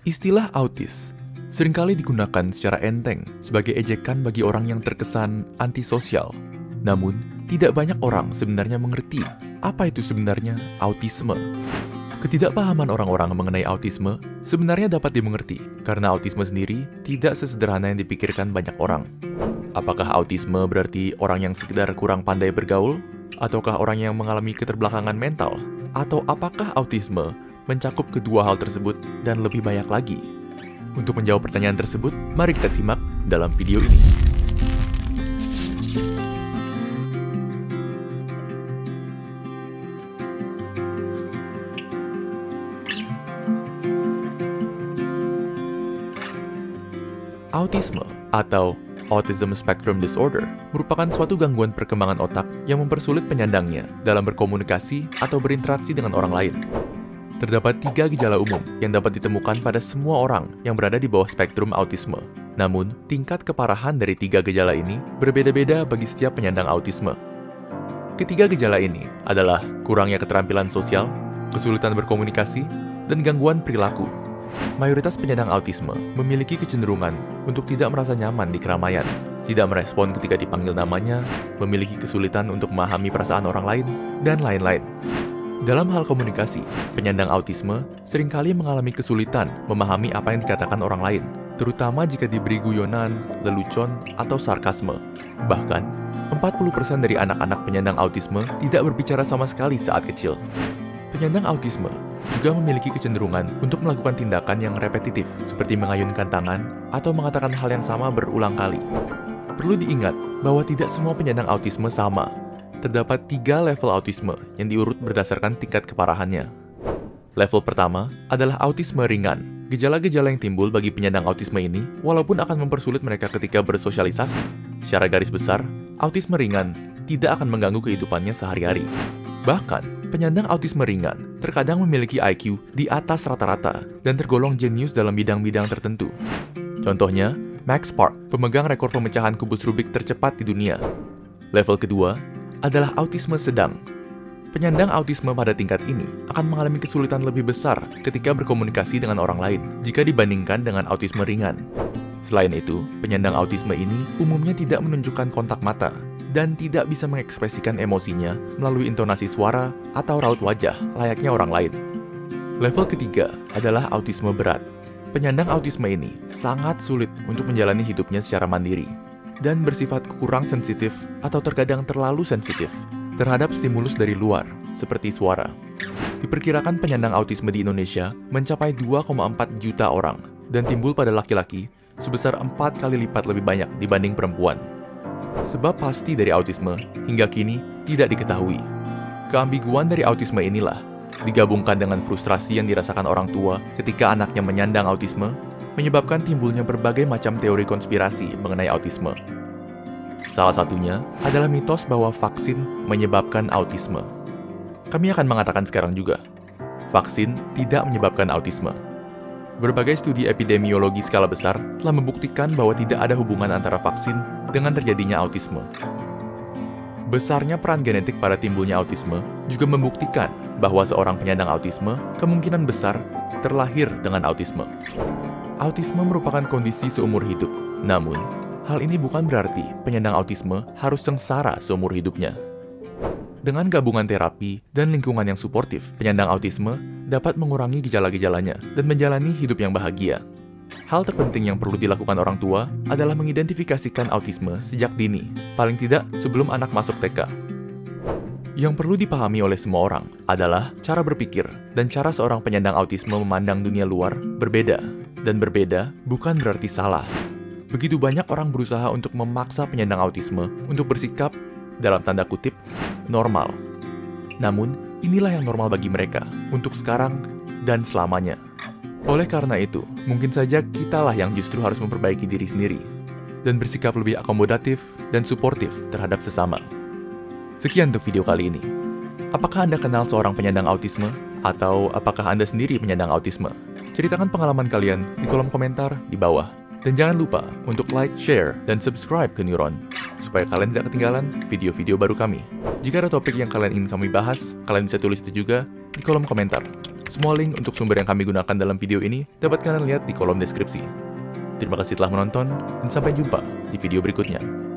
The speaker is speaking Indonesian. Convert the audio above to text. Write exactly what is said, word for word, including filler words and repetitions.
Istilah autis seringkali digunakan secara enteng sebagai ejekan bagi orang yang terkesan antisosial. Namun, tidak banyak orang sebenarnya mengerti apa itu sebenarnya autisme. Ketidakpahaman orang-orang mengenai autisme sebenarnya dapat dimengerti karena autisme sendiri tidak sesederhana yang dipikirkan banyak orang. Apakah autisme berarti orang yang sekedar kurang pandai bergaul? Ataukah orang yang mengalami keterbelakangan mental? Atau apakah autisme mencakup kedua hal tersebut dan lebih banyak lagi? Untuk menjawab pertanyaan tersebut, mari kita simak dalam video ini. Autisme atau Autism Spectrum Disorder merupakan suatu gangguan perkembangan otak yang mempersulit penyandangnya dalam berkomunikasi atau berinteraksi dengan orang lain. Terdapat tiga gejala umum yang dapat ditemukan pada semua orang yang berada di bawah spektrum autisme. Namun, tingkat keparahan dari tiga gejala ini berbeda-beda bagi setiap penyandang autisme. Ketiga gejala ini adalah kurangnya keterampilan sosial, kesulitan berkomunikasi, dan gangguan perilaku. Mayoritas penyandang autisme memiliki kecenderungan untuk tidak merasa nyaman di keramaian, tidak merespon ketika dipanggil namanya, memiliki kesulitan untuk memahami perasaan orang lain, dan lain-lain. Dalam hal komunikasi, penyandang autisme seringkali mengalami kesulitan memahami apa yang dikatakan orang lain, terutama jika diberi guyonan, lelucon, atau sarkasme. Bahkan, empat puluh persen dari anak-anak penyandang autisme tidak berbicara sama sekali saat kecil. Penyandang autisme juga memiliki kecenderungan untuk melakukan tindakan yang repetitif, seperti mengayunkan tangan atau mengatakan hal yang sama berulang kali. Perlu diingat bahwa tidak semua penyandang autisme sama. Terdapat tiga level autisme yang diurut berdasarkan tingkat keparahannya. Level pertama adalah autisme ringan. Gejala-gejala yang timbul bagi penyandang autisme ini walaupun akan mempersulit mereka ketika bersosialisasi. Secara garis besar, autisme ringan tidak akan mengganggu kehidupannya sehari-hari. Bahkan, penyandang autisme ringan terkadang memiliki I Q di atas rata-rata dan tergolong jenius dalam bidang-bidang tertentu. Contohnya, Max Park, pemegang rekor pemecahan kubus Rubik tercepat di dunia. Level kedua adalah autisme sedang. Penyandang autisme pada tingkat ini akan mengalami kesulitan lebih besar ketika berkomunikasi dengan orang lain jika dibandingkan dengan autisme ringan. Selain itu, penyandang autisme ini umumnya tidak menunjukkan kontak mata dan tidak bisa mengekspresikan emosinya melalui intonasi suara atau raut wajah layaknya orang lain. Level ketiga adalah autisme berat. Penyandang autisme ini sangat sulit untuk menjalani hidupnya secara mandiri dan bersifat kurang sensitif atau terkadang terlalu sensitif terhadap stimulus dari luar, seperti suara. Diperkirakan penyandang autisme di Indonesia mencapai dua koma empat juta orang dan timbul pada laki-laki sebesar empat kali lipat lebih banyak dibanding perempuan. Sebab pasti dari autisme hingga kini tidak diketahui. Keambiguan dari autisme inilah digabungkan dengan frustrasi yang dirasakan orang tua ketika anaknya menyandang autisme, menyebabkan timbulnya berbagai macam teori konspirasi mengenai autisme. Salah satunya adalah mitos bahwa vaksin menyebabkan autisme. Kami akan mengatakan sekarang juga, vaksin tidak menyebabkan autisme. Berbagai studi epidemiologi skala besar telah membuktikan bahwa tidak ada hubungan antara vaksin dengan terjadinya autisme. Besarnya peran genetik pada timbulnya autisme juga membuktikan bahwa seorang penyandang autisme kemungkinan besar terlahir dengan autisme. Autisme merupakan kondisi seumur hidup. Namun, hal ini bukan berarti penyandang autisme harus sengsara seumur hidupnya. Dengan gabungan terapi dan lingkungan yang suportif, penyandang autisme dapat mengurangi gejala-gejalanya dan menjalani hidup yang bahagia. Hal terpenting yang perlu dilakukan orang tua adalah mengidentifikasikan autisme sejak dini, paling tidak sebelum anak masuk T K. Yang perlu dipahami oleh semua orang adalah cara berpikir dan cara seorang penyandang autisme memandang dunia luar berbeda. Dan berbeda bukan berarti salah. Begitu banyak orang berusaha untuk memaksa penyandang autisme untuk bersikap, dalam tanda kutip, normal. Namun, inilah yang normal bagi mereka, untuk sekarang dan selamanya. Oleh karena itu, mungkin saja kitalah yang justru harus memperbaiki diri sendiri, dan bersikap lebih akomodatif dan suportif terhadap sesama. Sekian untuk video kali ini. Apakah Anda kenal seorang penyandang autisme? Atau apakah Anda sendiri penyandang autisme? Ceritakan pengalaman kalian di kolom komentar di bawah. Dan jangan lupa untuk like, share, dan subscribe ke Neuron, supaya kalian tidak ketinggalan video-video baru kami. Jika ada topik yang kalian ingin kami bahas, kalian bisa tulis itu juga di kolom komentar. Semua link untuk sumber yang kami gunakan dalam video ini dapat kalian lihat di kolom deskripsi. Terima kasih telah menonton, dan sampai jumpa di video berikutnya.